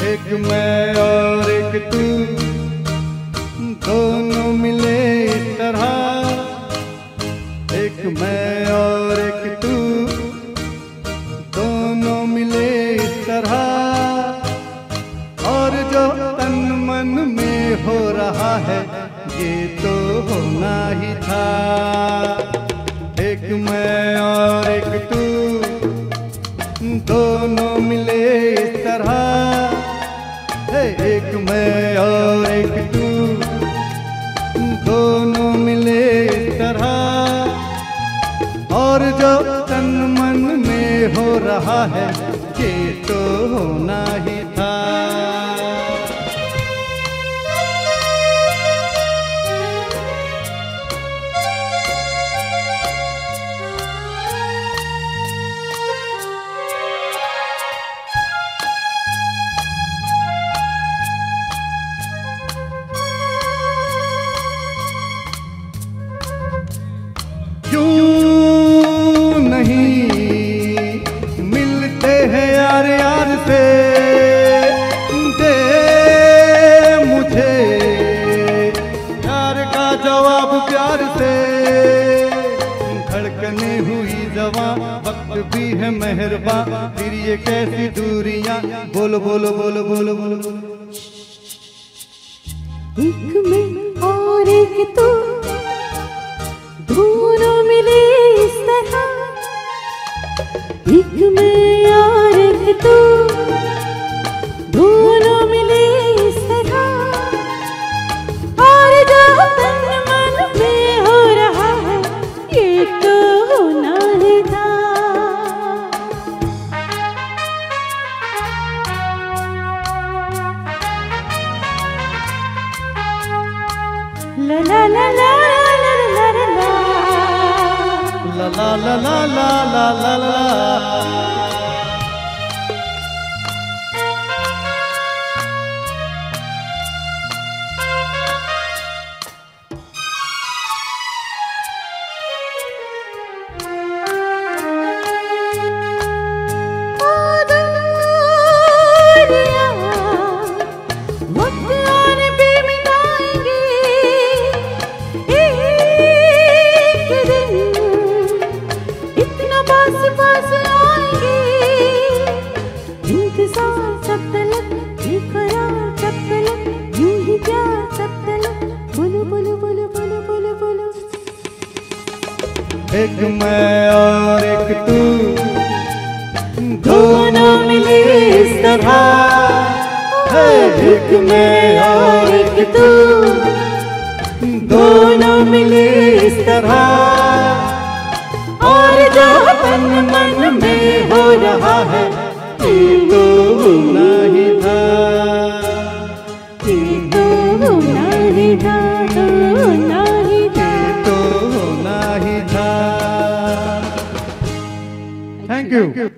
एक मैं और एक तू, दोनों मिले इस तरह। एक मैं और एक तू, दोनों मिले इस तरह। और जो तन मन में हो रहा है ये तो होना ही था। एक मैं और एक तू, दोनों मिले इस तरह। एक मैं और एक तू, दोनों मिले इस तरह। और जो तन मन में हो रहा है ये तो होना ही था। यूं नहीं मिलते हैं यार यार से, दे मुझे प्यार का जवाब प्यार से। धड़कने हुई जवां, वक्त भी है मेहरबां, फिर ये कैसी दूरियां। बोलो बोलो बोलो बोलो बोलो। एक मैं और एक तू, दोनों मिले इस तरह। एक मैं और एक तू, दोनों मिले इस तरह। और जो तन मन में हो रहा है ये तो होना ही था। ला ला ला ला ला ला ला ला ला ला ला। एक मैं और एक तू, दोनों मिले इस तरह। एक मैं और एक तू, दोनों मिले इस तरह। और जो तन मन में हो रहा है ये तो होना ही था। ये तो होना ही था, होना ही था। तो होना ही था। Thank you.